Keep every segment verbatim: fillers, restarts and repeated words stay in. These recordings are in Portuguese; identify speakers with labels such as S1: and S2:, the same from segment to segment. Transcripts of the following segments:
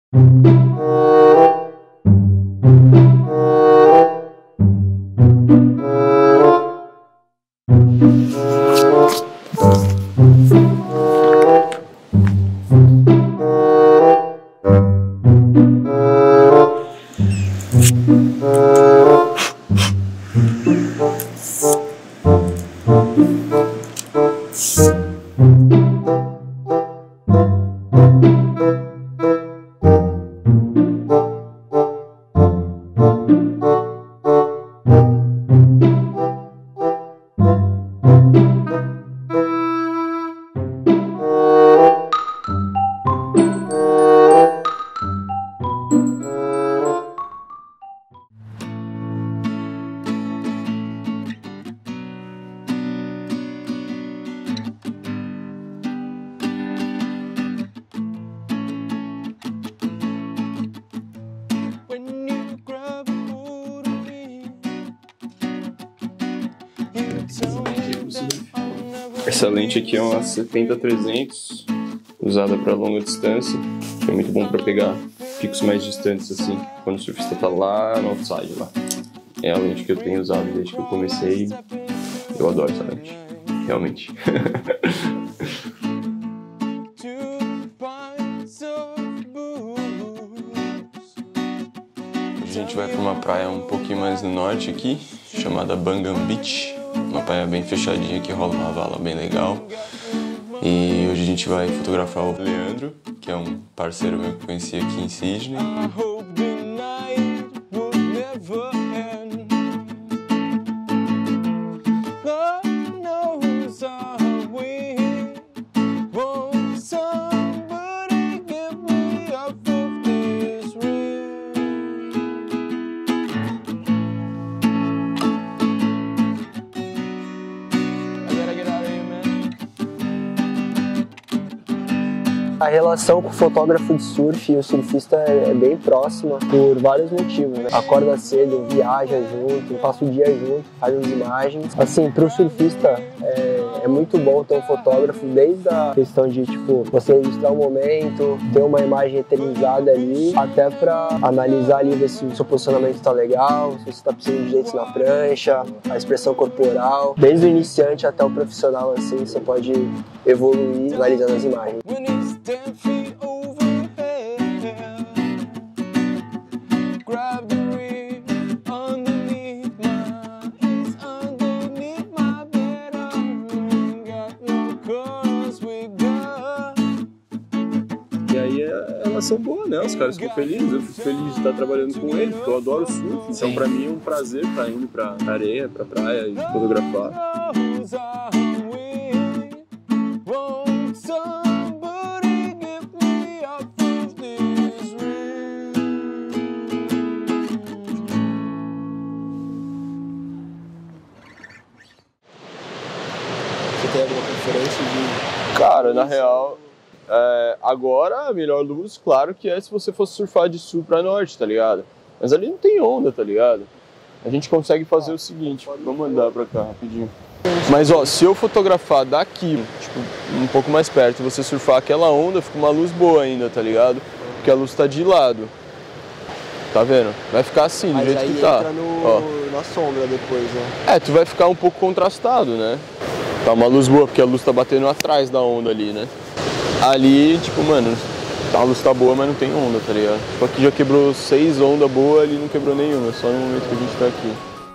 S1: Essa lente aqui é uma setenta trezentos, usada para longa distância. É muito bom para pegar picos mais distantes assim, quando o surfista tá lá no outside lá. É a lente que eu tenho usado desde que eu comecei. Eu adoro essa lente, realmente. A gente vai para uma praia um pouquinho mais no norte aqui, chamada Bangam Beach. Uma praia bem fechadinha que rola uma vala bem legal. E hoje a gente vai fotografar o Leandro, que é um parceiro meu que eu conheci aqui em Sydney.
S2: A relação com o fotógrafo de surf e o surfista é bem próxima por vários motivos, né? Acorda cedo, viaja junto, passa o dia junto, faz as imagens. Assim, para o surfista é, é muito bom ter um fotógrafo, desde a questão de tipo você registrar um momento, ter uma imagem eternizada ali, até para analisar ali ver se o seu posicionamento está legal, se você está precisando de jeitos na prancha, a expressão corporal. Desde o iniciante até o profissional, assim, você pode evoluir analisando as imagens. Ten feet overhead, grab the reef underneath my, it's underneath my bed. I ain't got no cause we got.
S1: E aí é a relação boa, né? Os caras ficam felizes, eu fico feliz de estar trabalhando com eles, porque eu adoro surf, então pra mim é um prazer estar indo pra areia, pra praia e fotografar.
S2: Tem alguma preferência de...
S1: Cara, na real, é, agora a melhor luz, claro que é se você fosse surfar de sul pra norte, tá ligado? Mas ali não tem onda, tá ligado? A gente consegue fazer o seguinte, vamos andar pra cá rapidinho. Mas ó, se eu fotografar daqui, tipo, um pouco mais perto, e você surfar aquela onda, fica uma luz boa ainda, tá ligado? Porque a luz tá de lado. Tá vendo? Vai ficar assim, do
S2: Mas
S1: jeito
S2: aí
S1: que tá.
S2: Entra no,
S1: ó.
S2: na sombra depois, né?
S1: É, tu vai ficar um pouco contrastado, né? Tá uma luz boa, porque a luz tá batendo atrás da onda ali, né? Ali, tipo, mano, a luz tá boa, mas não tem onda, tá ligado? Tipo, aqui já quebrou seis ondas boas, ali não quebrou nenhuma, só no momento que a gente tá aqui.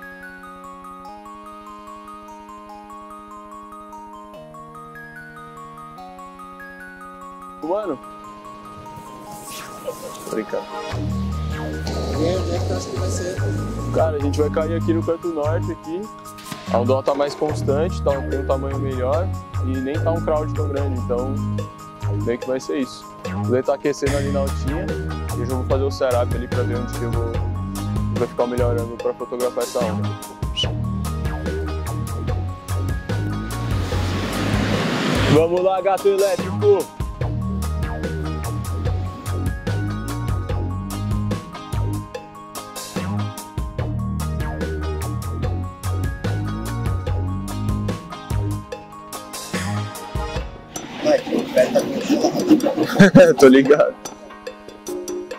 S1: Mano? Tô brincando.
S2: Onde é que tu acha que vai ser?
S1: Cara, a gente vai cair aqui no canto norte, aqui. A ondona tá mais constante, tá, tem um tamanho melhor e nem tá um crowd tão grande, então bem que vai ser isso. Ele tá aquecendo ali na altinha e eu já vou fazer o setup ali pra ver onde que eu vou, vai ficar o melhor ângulo pra fotografar essa onda. Vamos lá, gato elétrico!
S2: Vai, o pé tá congelado.
S1: Tô ligado.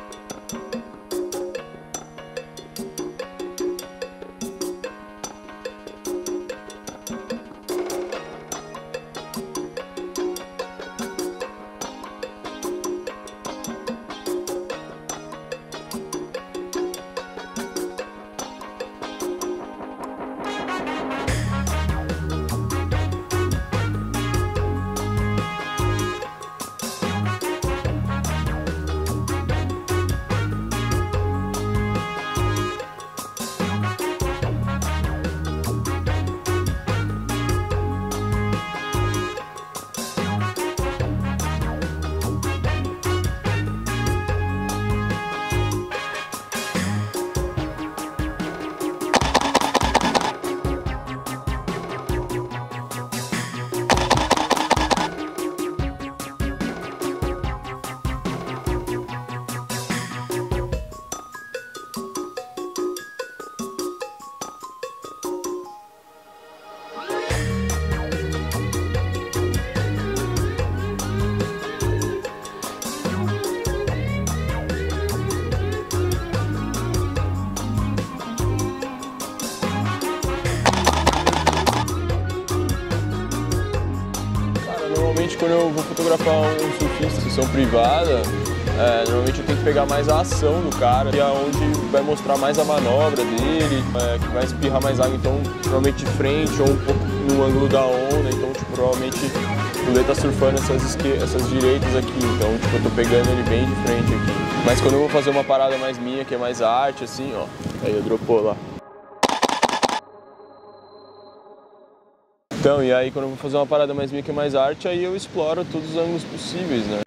S1: imersão privada, é, normalmente eu tenho que pegar mais a ação do cara, que é onde vai mostrar mais a manobra dele, é, que vai espirrar mais água, então provavelmente de frente ou um pouco no ângulo da onda, então tipo, provavelmente o Lê tá surfando essas, esque... essas direitas aqui, então tipo, eu tô pegando ele bem de frente aqui. Mas quando eu vou fazer uma parada mais minha, que é mais arte, assim, ó, aí eu dropou lá. Então, e aí quando eu vou fazer uma parada mais minha, que é mais arte, aí eu exploro todos os ângulos possíveis, né?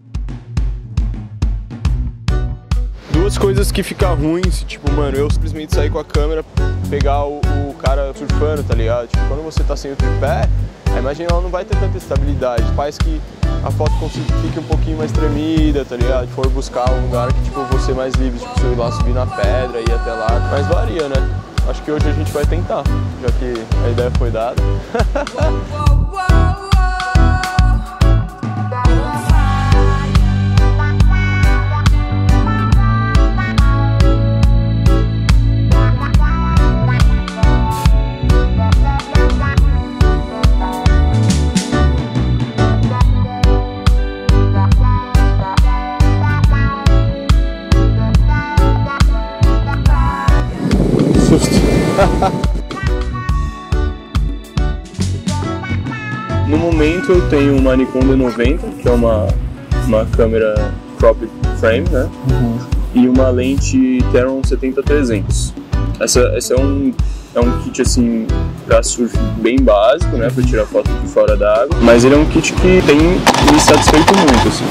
S1: Duas coisas que ficam ruins, tipo, mano, eu simplesmente sair com a câmera, pegar o, o cara surfando, tá ligado? Tipo, quando você tá sem o tripé, a imagem ela não vai ter tanta estabilidade, faz que a foto fique um pouquinho mais tremida, tá ligado? For buscar um lugar que, tipo, você mais livre, tipo, se eu ir lá subir na pedra, ir até lá, mas varia, né? Acho que hoje a gente vai tentar, já que a ideia foi dada. No momento eu tenho uma Nikon D noventa, que é uma, uma câmera cropped frame, né? Uhum. E uma lente Tamron setenta trezentos. Essa, essa é, um, é um kit assim para surf bem básico, né? Para tirar foto de fora da água. Mas ele é um kit que tem me satisfeito muito, assim.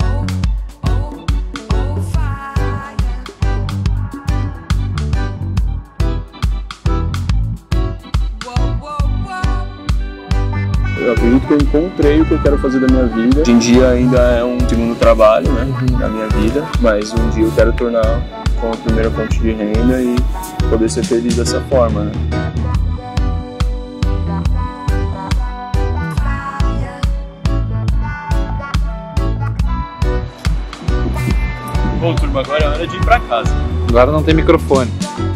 S1: Eu acredito que eu encontrei o que eu quero fazer da minha vida. Hoje em dia ainda é um segundo trabalho, né, uhum. na minha vida, mas um dia eu quero tornar como a primeira fonte de renda e poder ser feliz dessa forma, né. Bom, turma, agora é hora de ir pra casa.
S3: Agora não tem microfone.